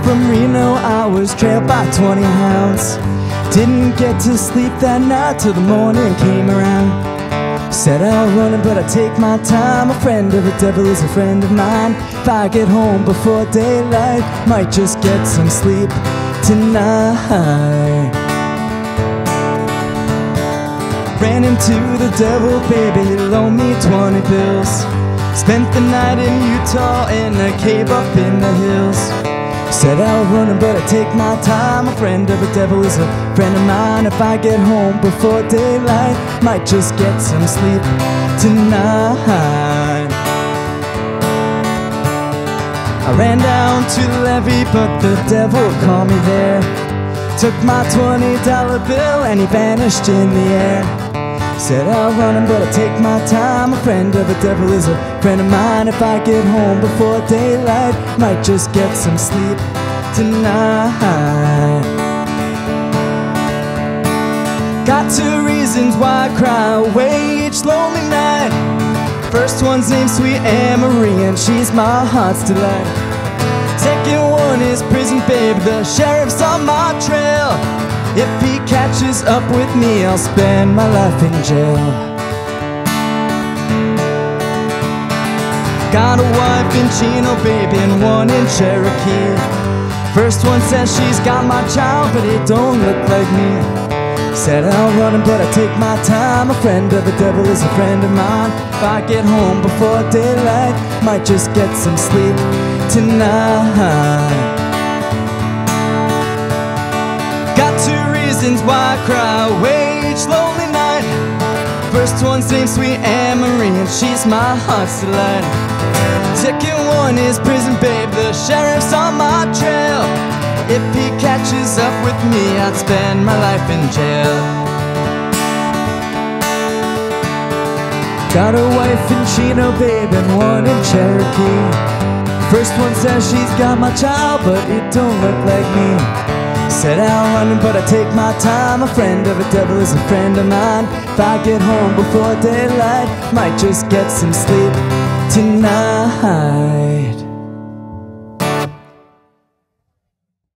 from Reno, I was trailed by 20 hounds. Didn't get to sleep that night till the morning came around. Set out running, but I take my time. A friend of the devil is a friend of mine. If I get home before daylight, might just get some sleep tonight. Ran into the devil, baby, he loaned me 20 bills. Spent the night in Utah in a cave up in the hills. Set out running, but I take my time. A friend of the devil is a friend of mine. If I get home before daylight, might just get some sleep tonight. I ran down to the levee, but the devil caught me there. Took my $20 bill and he vanished in the air. Set out running, but I take my time. A friend of the devil is a friend of mine. If I get home before daylight, might just get some sleep tonight. Got 2 reasons why I cry away each lonely night. First one's named Sweet Avery, and she's my heart's delight. Second one is prison babe, the sheriff's on my trail. If he catches up with me, I'll spend my life in jail. Got a wife in Chino, baby, and one in Cherokee. First one says she's got my child, but it don't look like me. Set out running, but I take my time. A friend of the devil is a friend of mine. If I get home before daylight, might just get some sleep tonight. Got 2 reasons why I cry away each lonely night. First one's named Sweet Avery, and she's my heart's delight. Second one is prison babe, the sheriff's on my trail. If he catches up with me, I'd spend my life in jail. Got a wife in Chino, babe, and one in Cherokee. First one says she's got my child, but it don't look like me. Set out running, but I take my time. A friend of the devil is a friend of mine. If I get home before daylight, might just get some sleep tonight.